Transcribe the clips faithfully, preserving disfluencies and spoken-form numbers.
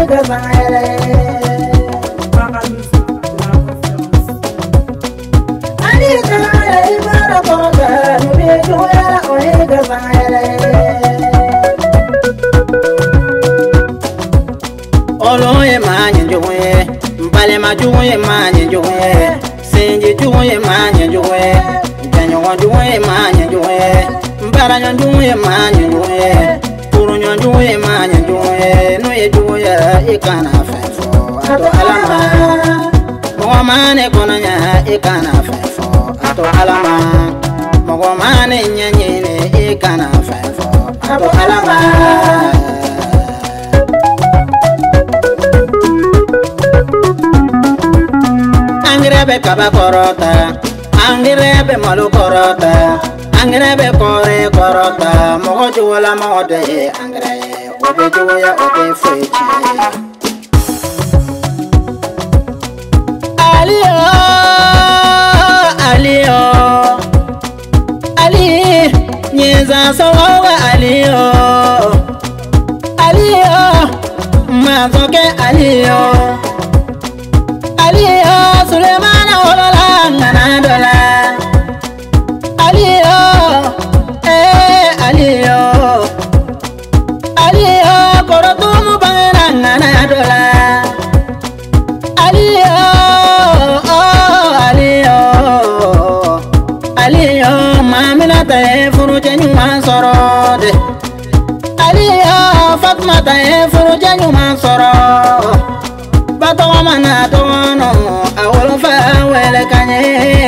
Oloye manye njowe, mbale majuwe manye njowe, senji juwe manye njowe, janyo njowe manye njowe, mbara njowe manye njowe, puru njowe manye njowe, nuye juwe ikana fefo, ato alama, mwa mane konanya ikana fefo, ato alama, mwa mane nyanyine ikana fefo, ato alama. Angrebe kaba korota, angrebe malu korota, angrebe kore korota, mogo juwala mode angrebe, obe juwaya obe fuichi. Aliyo, aliyo, ali, nyeza sowa aliyo, aliyo, mazoke aliyo. Aliyo, Sulemana olola ngana dola. Aliyo, eh Aliyo, Aliyo korotumu bangena ngana dola. Aliyo, oh Aliyo, Aliyo mamina tae furu jenyuma sorode. Aliyo Fatma tae furu jenyuma sorode. Bato mana tono awolo fa wele kanye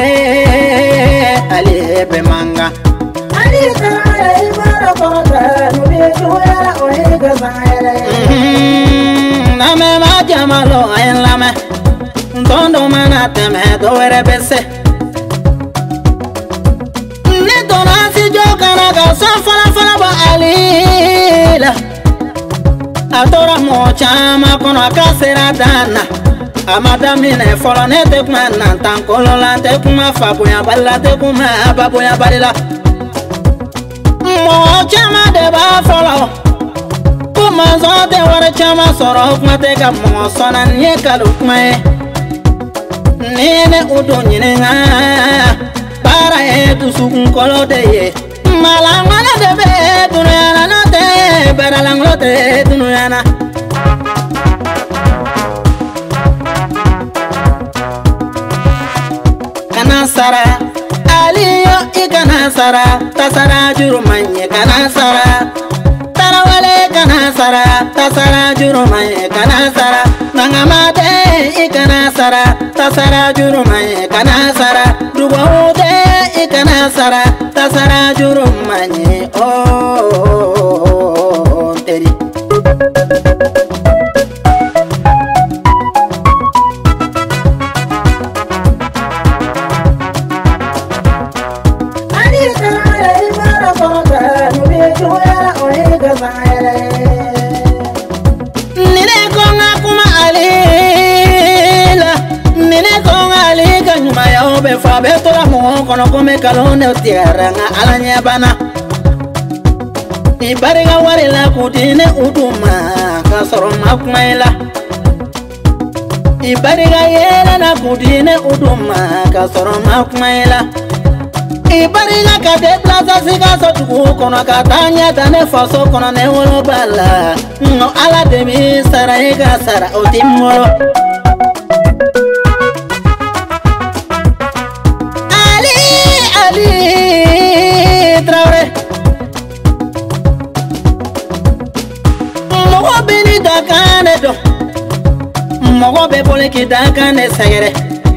ali be manga ali ta ibara kota nubi juya o higa zaire na me ma jamalo en la me tondo mana teme do were bese ne dona si jokana ga sa fala fala ba ali la atora mo chama kono akasera dana amada mine folo ne te kuma nantan kolola te kuma faboya balla te kuma baboya balila mo chama de ba folo kuma zo te wara chama soro kuma te ka mo sona nye kalu kuma nene udo nyine nga para e tu sukun kolo de ye malangana de be tunana na te baralango te tunana kana sara aliyo ikana sara tasara juru manye kana sara tarawale kana sara tasara juru manye kana sara nangamate ikana sara tasara juru manye kana sara dubote ikana sara tasara juru manye oh teri be fa be to la mo kono come kalone tierra nga alanya bana ibariga wari la kutine uduma ka soro makmaila ibariga yela na kutine uduma ka soro makmaila ibariga ka de plaza siga so tu kono ka tanya tane faso kono ne wolo bala no ala de mi sara ega sara otimolo Traore mogo beni dakane do mogo be bole ki dakane sagere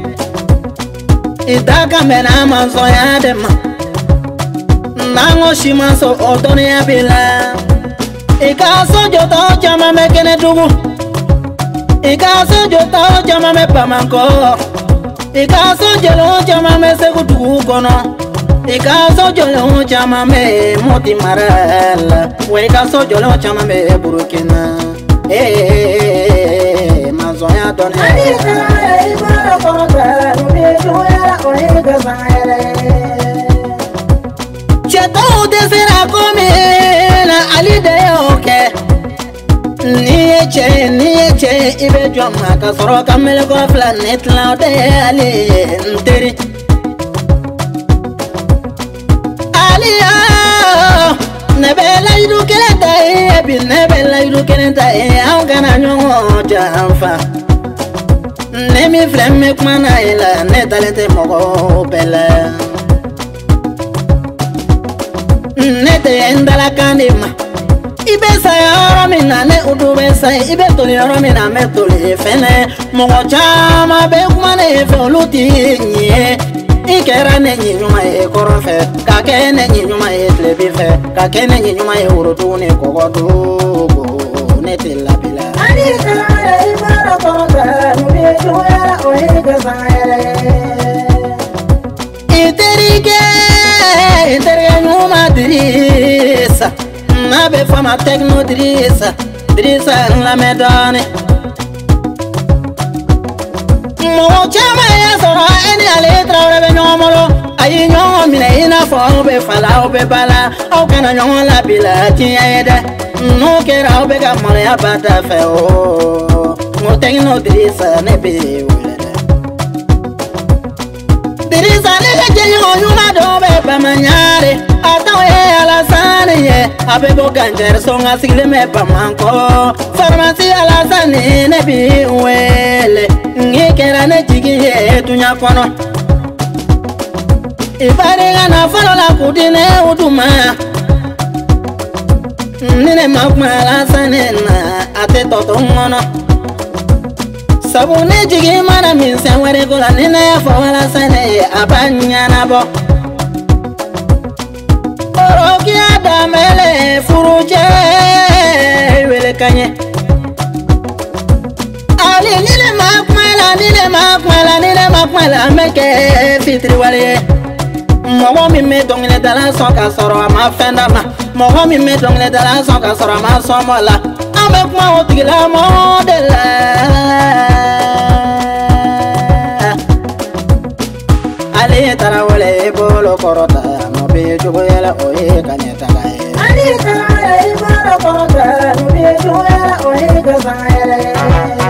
idaka mena manso ya dema nango shimanso odone ya bila ikaso joto chama mekene dugu ikaso joto chama me pamanko ikaso jelo chama me segudu kono ikaso jolo chama me moti marala we ikaso jolo chama me burukina eh mazoya done ai bara kota nubi juya o higa zaire cheto de sera come na ali de oke ni ye che ni ye che ibe joma ka soro kamele ko planet la de ali nteri ali ah nebela idu keleta e bi nebela idu keleta e au kana nyongo jamfa nemi flemme kumana ila ne talete mogo bela nete endala kandima ibe sayara mina ne udu be say ibe toli yoro mina me toli fene mogo chama be kumana e fe oluti nye ikera ne nyuma e korofe ka ke ne nyuma e tlebi fe ka ke ne nyuma e urutu ne kogodu nete labila ani kara e mara konga nubi juera o e gazaere iterike iterike nyuma dirisa na be fama techno dirisa dirisa la medane mo chama ya sora eni ale traore be nyomolo ayi nyomo mine ina fo be fala o be bala o kana nyomo la bila ti ede no kera o be ga mo ya bata fe o mo techno dirisa ne be wele dirisa ne ga je yo nyuma do be ba manyare ata e ala sane ye abe bo ganjer so nga sigile me ba manko pharmacie ala sane ne bi wele ngikera ne jigiye tunya kono ibare na falola kudine uduma nine makmala sanena ate toto ngono sabune jigi mana min senwere gola nine ya fawala sane abanya na bo oroki adamele furuje wele kanye ali nile makmala nile makmala nile makmala meke fitri wale mogo mi me dongile dala soka soro ma fenda ma mogo mi me dongile dala soka soro ma somola ame kuma otigila modela ali tara wale bolo korota no be jugo yala oye kanyeta gae ali tara wale bolo korota no be jugo yala oye gazaere